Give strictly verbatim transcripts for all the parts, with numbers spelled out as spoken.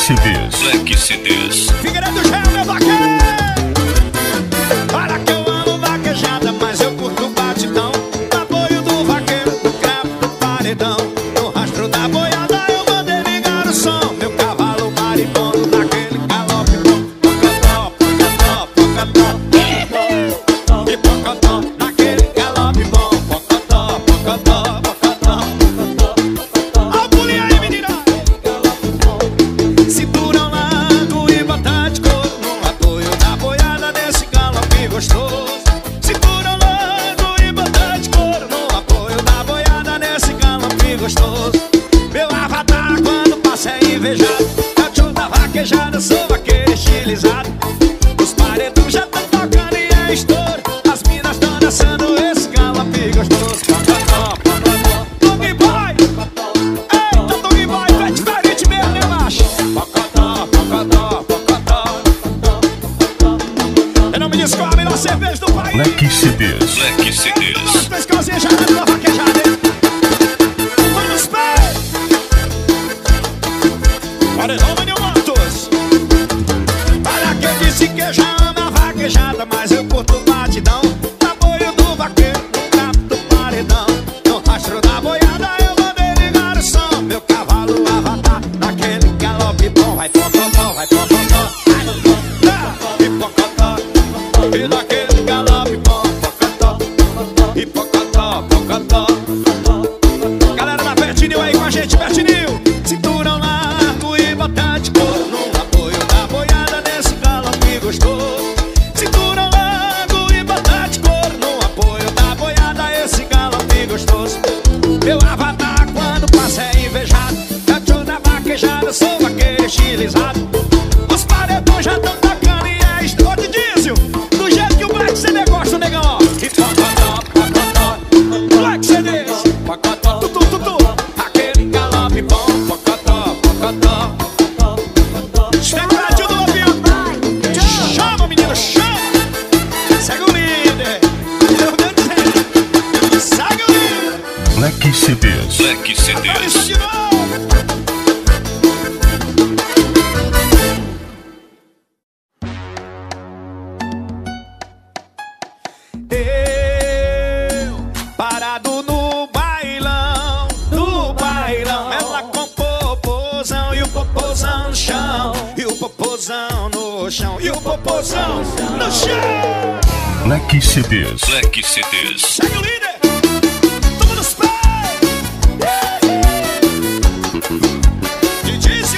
C Ds. Black C Ds. Figueiredo já é meu vaqueiro. Para que eu amo vaquejada, mas eu curto batidão. No apoio do vaqueiro, do cravo, do paredão. No rastro da boiada eu mandei ligar o som. Meu cavalo maripondo naquele galope bom. Pocotó, pocotó, pocotó, pocotó. E pocotó, naquele galope bom. Pocotó, pocotó, pocotó. Ó o pulinho aí, menina. Cinturão largo e bastante couro no apoio da boiada nesse galope gostoso. Cinturão largo e bastante couro no apoio da boiada nesse galope gostoso. Meu avatar quando passa é invejado. Eu tio da vaquejada, sou vaqueiro estilizado. Os paredões já tão tocando e é estouro. As minas tão dançando esse galope gostoso. Pocotó, pocotó, Tony Boy. Eita, Tony Boy, tu é diferente mesmo, né, macho? Pocotó, pocotó, pocotó. Eu não me descobre a melhor cerveja do país. Black C Ds. Black C Ds. Três cozinhas já na vaquejada, hein? Vamos, pé! Paredão, Menino Matos. Para quem disse que já ama a vaquejada, mas eu curto batidão. No apoio do vaqueiro, no cabo do paredão. No rastro da boiada eu mandei ligar o som. Meu cavalo avatar, naquele galope bom. Vai pocotó, vai pocotó. E pocotó, e naquele galope bom. Pocotó, e pocotó, pocotó. Galera da Pertinil aí com a gente, Pertinil. Cinturão largo e bastante couro no apoio da boiada nesse galope gostoso. Cinturão largo e bastante couro no apoio da boiada esse galope gostoso. Meu avatar quando passa é invejado. Eu tio da vaquejada, sou vaqueiro estilizado. Os paredões já tão tocando e é estouro de diesel. Do jeito que o Black C D gosta, negão, ó. E pocotó, pocotó, Black C D, pocotó, tutu, tutu. Aquele galope bom, pocotó, pocotó. Especuladinho do avião. Chama, menino, chama. Segue o líder. Meu Deus do céu. Segue o líder. Black C Ds. Black C Agora isso Ds. de novo. Eu, parado no bailão, no bailão. Ela com popozão e o popozão no chão. E o popozão no chão, e o popozão no chão. Black C Ds. Black C Ds. Segue o líder. Toma nos pés. Didícia.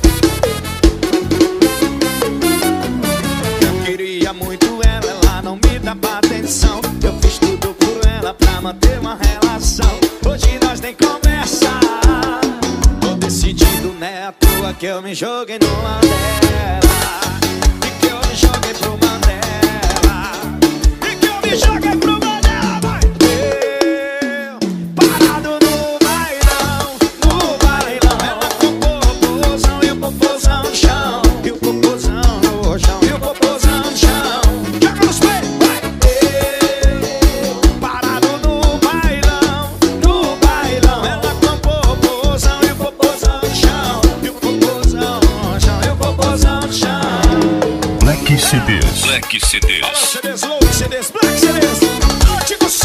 Eu queria muito ela, ela não me dava atenção. Eu fiz tudo por ela pra manter uma relação. Hoje nós nem conversa. Tô decidido, né? À toa que eu me joguei no Mandela. E que eu me joguei pro Mandela. E que eu me joguei pro Mandela. Vai. Eu, parado no bailão, no bailão. Ela com popozão e o popozão no chão. E o popozão no chão, e o popozão no chão. Joga nos pés, vai. Eu, parado no bailão, no bailão. Ela com popozão e o popozão no chão. E o popozão no chão, e o popozão no chão. Black C Ds. Black C Ds. C Ds low, C Ds black, C Ds antigo som.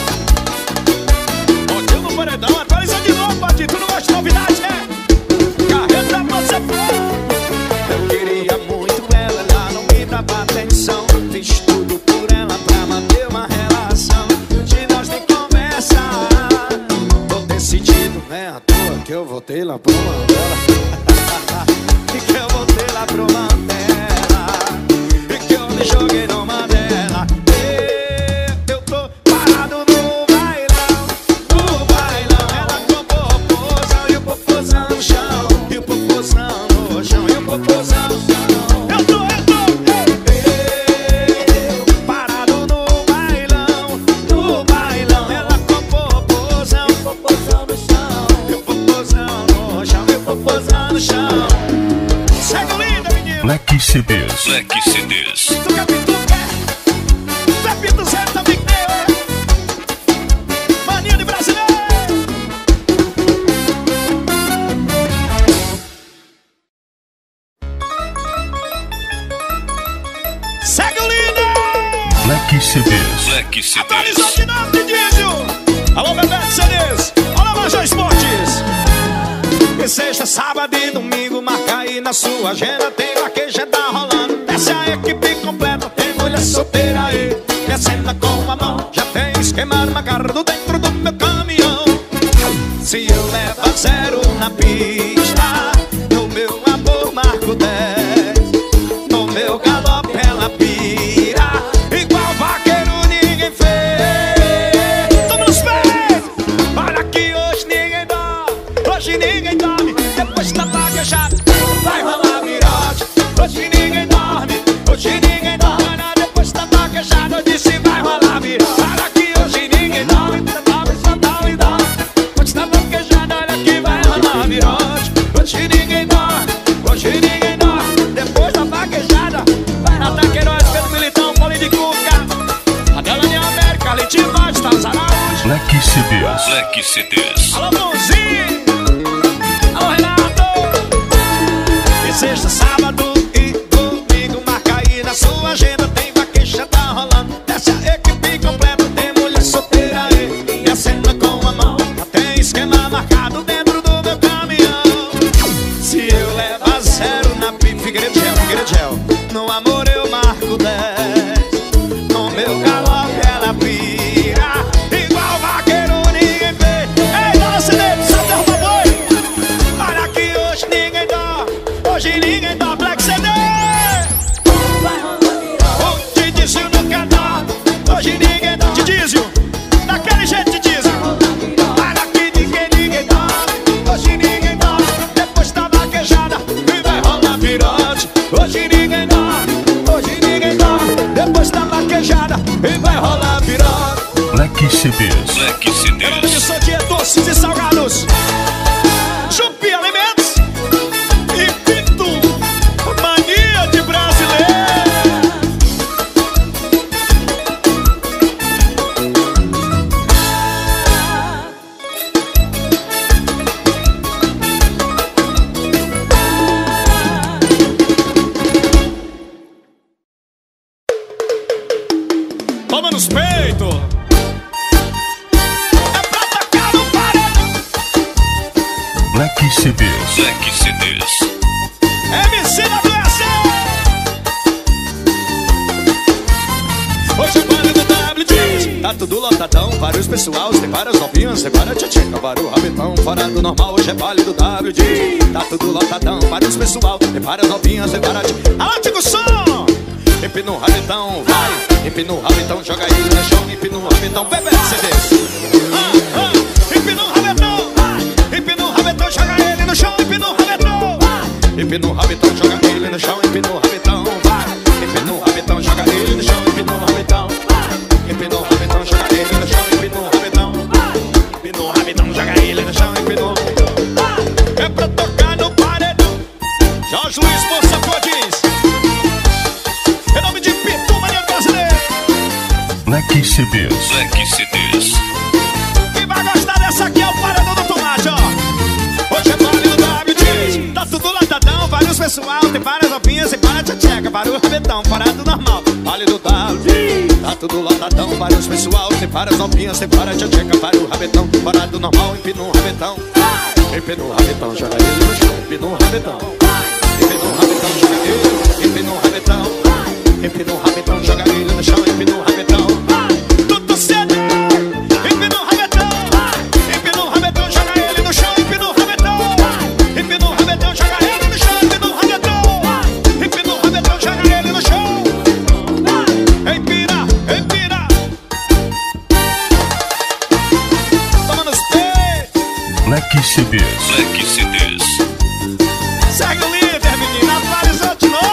Botei no paredão, atualiza de novo, Bati. Tu não gosta de novidade, né? Carreta você foi. Eu queria muito ela, ela não me dava atenção. Fiz tudo por ela pra manter uma relação. De nós nem conversa. Tô decidido, né? À toa que eu voltei lá pro Mandela. E que eu voltei lá pro Mandela. E que eu me joguei no Mandela. Eu, eu tô parado no bailão, no bailão. Ela com popozão e o popozão no chão. E o popozão no chão, e o popozão no chão. Eu tô, eu tô, eu, eu, parado no bailão, no bailão. Ela com popozão, e o popozão no chão. E o popozão no chão, e o popozão no chão. Segue o líder, menino. Black C Ds. Black C Ds. Tu quer pintar? Black C Ds. Atualizou de novo de diesel. Alô, Bebeto C Ds. Alô, Major Esportes. E sexta, sábado e domingo, marca aí na sua agenda. Tem vaqueja, tá rolando. Desce a equipe completa. Tem mulher solteira aí, descendo com a mão. Já tem esquema marcado dentro do meu caminhão. Se eu levo a zero na pista, no meu amor marco dez. No meu galope ela pira, igual vaqueiro ninguém fez. Tamo nos pés. Olha que hoje ninguém dorme, hoje ninguém dorme. Depois da vaquejada vai rolar virote. Hoje ninguém dorme, hoje ninguém dorme. Olha, depois da vaquejada eu disse vai rolar virote. Olha que hoje ninguém dorme, dorme, só dorme, dorme. Depois da vaquejada olha que vai rolar virote. Hoje ninguém dorme, hoje ninguém dorme. Depois da vaquejada vai na Taqueiroz, Pedro Militão, Paulinho de Cuca, Adela de América, Leitinho Vaz, Talos Araújo. Black C Ds. Black C Ds. Alô, Bonzinho. Alô, Renato. E sexta, sábado e domingo, marca aí na sua agenda. Tem vaqueja, tá rolando. Desce a equipe completa. Tem mulher solteira aí, e a cena com a mão. Já tem esquema marcado dentro do meu caminhão. Se eu levo a zero na pipa, Figueiredo Gel, Figueiredo Gel. No amor eu marco dez. No meu galope ela pira, igual vaqueiro ninguém vê. Ei, dona Cidade, só derruba boi. Olha que hoje ninguém dá, hoje ninguém dá. Black C D. O Didizio nunca dá, hoje ninguém dá. Didizio, daquele jeito Didizio. Olha que ninguém, ninguém dá, hoje ninguém dá. Depois da vaquejada e vai rolar virote. Hoje ninguém dá, hoje ninguém dá. Depois da vaquejada e vai rolar virote. Black C Ds. Black C Em nome de Ds. Sodia Doces e Salgados, Chupi Alimentos e Pito, mania de brasileiro. Toma nos peitos. É pra tacar no paredão. Black C Ds. Black C Ds. M C W S. Hoje é baile do W D. Tá tudo lotadão, vários pessoal, tem várias novinhas, tem várias tchatcheca, para o rabetão, fora do normal, hoje é baile do W D. Tá tudo lotadão, vários pessoal, tem várias novinhas, tem várias tchatcheca. Alô, Tico Som! Empina o rabetão, vai, empina o rabetão, joga ele no chão, empina o rabetão, bebê C Ds. Ah, ah, empina o rabetão, vai, empina o rabetão, joga ele no chão, empina o rabetão, vai, empina o rabetão, joga ele no chão, empina o rabetão, vai, empina o rabetão, joga ele no chão, empina o rabetão, vai, empina o rabetão, joga ele no chão, empina o rabetão, vai, empina o rabetão, joga ele no chão, empina o rabetão, vai. É pra tocar no paredão, Jorge Luiz Moça Codins. Em nome de Pitu, mania brasileira. Black C Ds. Black C Ds. Quem vai gostar dessa aqui é o paredão do tomate, ó. Hoje é baile do W D. Tá tudo latadão, vários pessoal, tem várias roupinhas e para tchatcheca, para o rabetão, parado normal. Baile do W D. Tá tudo latadão, vários pessoal, tem várias novinhas, tem para tchatcheca, para o rabetão, parado normal, empina o rabetão. Empina o rabetão, joga ele no chão, empina o rabetão. Empina o rabetão, joga ele, empina o rabetão. Empina o rabetão, joga ele no chão, empina o rabetão. Tudo cedo, empina o rabetão. Empina o rabetão, joga ele no chão, empina o rabetão. Empina o rabetão, joga ele no chão, empina o rabetão. Empina o rabetão, joga ele no chão. Empina, empina. Toma nos peitos. Black C Ds. Black C Ds. Segue o líder, menina, atualizou de novo.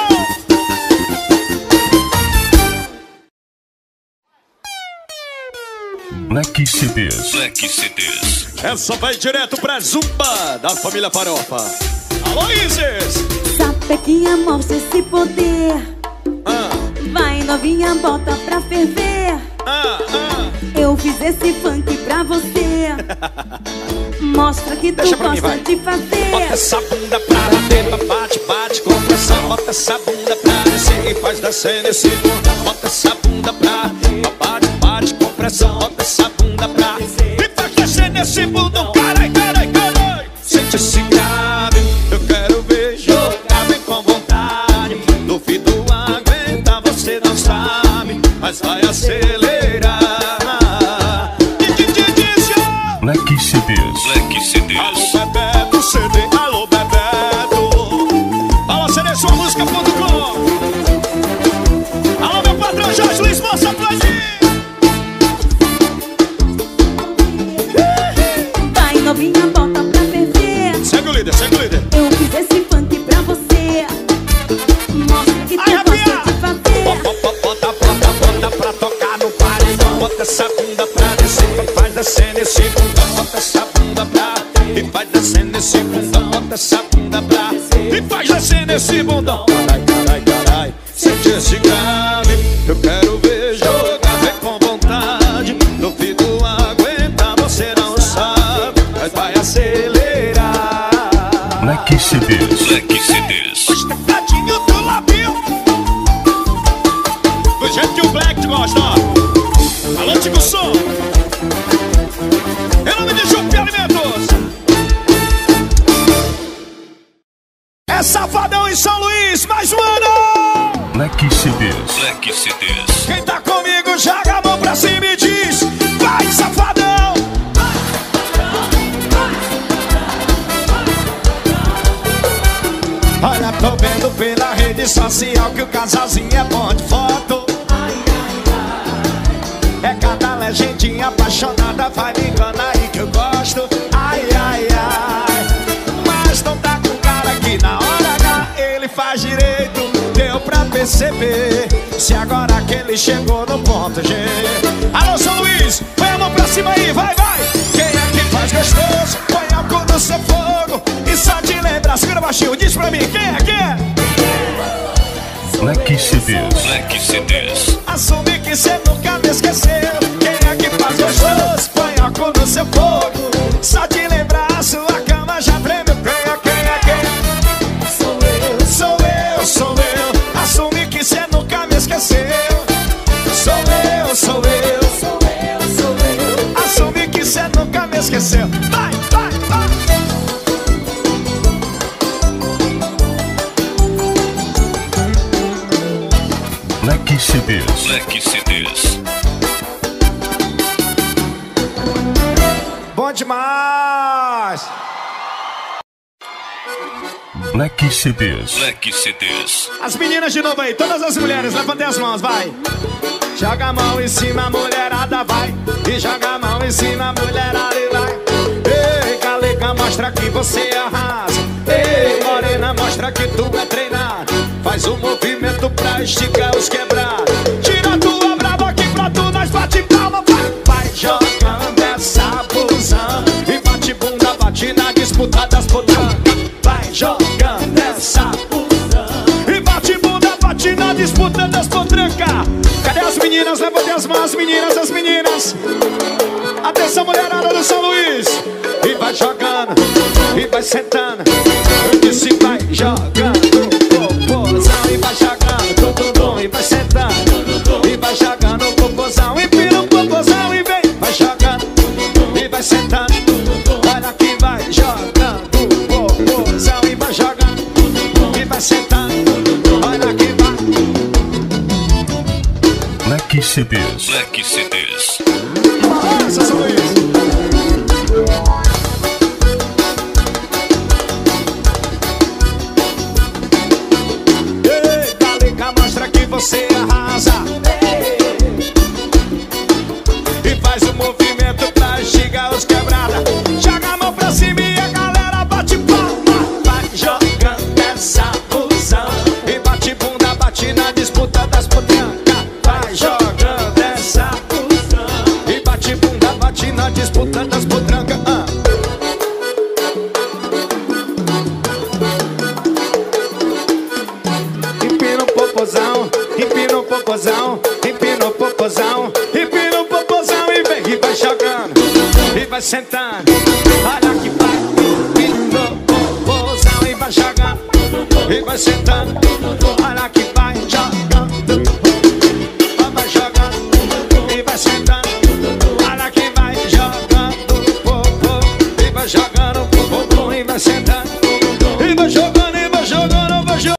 Black C Ds. Black C Ds. Essa vai direto pra Zumba da família Farofa. Alô, Isis! Sapequinha mostra esse poder. Ah, Vai novinha, bota pra ferver. ah, ah. Eu fiz esse funk pra você. Mostra que tu Deixa pra mim, gosta vai. de fazer. Bota essa bunda pra bater, bate, bate com pressão. Bota essa bunda pra descer e faz descer nesse mundo. Bota essa bunda pra bate, bate pressão, bota essa bunda pra e faz descer nesse bundão. Carai, carai, carai. Sente esse grave, eu quero ver jogar bem com vontade. Duvido aguentar, você não sabe, mas vai acelerar. Black C Ds. Black C Ds. Alô Bebeto, C D, alô Bebeto. Alô C D, sua música ponto com. Alô meu patrão Jorge Luiz, moça aplaudir. Vai novinha, bota pra ferver. Segue o líder, segue o líder. Eu fiz esse funk pra você. Mostra que tu Ai, gosta Rabia. de fazer. Bota, bota, bota, bota pra tocar no paredão. Bota essa bunda pra descer, faz descer nesse bundão. Bota essa bunda pra e faz descer nesse bundão. Bota essa bunda pra e faz descer nesse bundão. Carai, carai, carai, sente esse grave. Eu quero ver jogar bem com vontade. Duvido aguentar, você não sabe, mas vai acelerar. Black C Ds. Black C Ds. Os tecladinhos do Labio, do jeito que o Black gosta, ó. Alô, Tico Som. Em nome de Jupi Alimentos. É Safadão em São Luís, mais um ano. Black C Ds. Black C Ds. Quem tá comigo, joga a mão pra cima e diz: vai, Safadão. Olha, tô vendo pela rede social que o casalzinho é bom de foto. É cada legendinha apaixonada, vai me enganar aí que eu gosto. Ai, ai, ai. Mas não tá com cara que na hora H ele faz direito. Deu pra perceber, se agora que ele chegou no ponto G. Alô, São Luís, põe a mão pra cima aí, vai, vai. Quem é que faz gostoso? Põe álcool no seu fogo. E só de lembrar, segura baixinho, diz pra mim, quem é, quem é? Black C Ds. Black C Ds. Assume que cê nunca me esqueceu. Quem é que faz gostoso? Põe álcool no seu fogo. Só de lembrar, a sua cama já treme. Quem é, quem é, quem é? Sou eu, sou eu, sou eu. Assume que cê nunca me esqueceu. Sou eu, sou eu, sou eu, sou eu. Assume que cê nunca me esqueceu. Vai, vai, vai. Black C Ds. Black C Ds. Bom demais. Black C Ds. Black C Ds. As meninas de novo aí, todas as mulheres, levantem as mãos, vai. Joga a mão em cima, a mulherada vai. E joga a mão em cima, a mulherada e vai. Ei, Caleca, mostra que você arrasa. Ei, Morena, mostra que tu é treinado. Faz um movimento pra esticar os quebrados. Tira a tua brava aqui pra tu, nós bate palma, vai. Vai jogando essa busão e bate bunda, bate na disputa das potrancas. Vai jogando essa busão e bate bunda, bate na disputa das potrancas. Cadê as meninas? Levantem as mãos, as meninas, as meninas. Atenção, mulherada do São Luís. E vai jogando, e vai sentando. Eu disse vai jogando. E vai jogando, tum, e vai sentando. E vai jogando o popozão, e pira o popozão e vem. Vai jogando, e vai sentando. Olha que vai jogando o popozão, e vai jogando, e vai sentando. Olha que vai. Black C Ds. Black C Ds. Nossa, São Luís. Você arrasa e faz um movimento pra esticar os quebradas. Joga a mão pra cima e a galera bate palma. Vai jogando essa busão e bate bunda, bate na disputa das potrancas. Vai jogando essa busão e bate bunda, bate na disputa das potrancas. ah. Empina o popozão, empina o popozão, empina o popozão, empina o popozão e vem. E vai jogando, e vai sentando. Olha que vai, empina o popozão e vai jogando, e vai sentando. Olha que